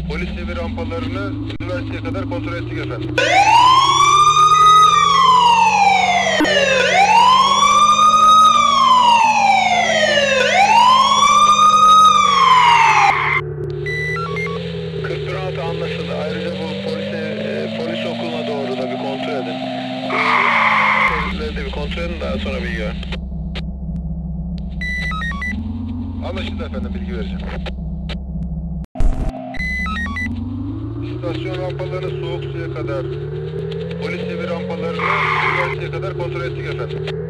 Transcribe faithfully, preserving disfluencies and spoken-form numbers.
Polis evi rampalarını üniversiteye kadar kontrol ettik efendim. kırk bir altı anlaşıldı. Ayrıca bu polise, e, polis okuluna doğru da bir kontrol edin. Polisleri de bir kontrol edin, daha sonra bilgi verin. Anlaşıldı efendim, bilgi vereceğim. İstasyon rampalarını soğuk suya kadar, polis evi rampalarını üniversiteye kadar kontrol ettik efendim.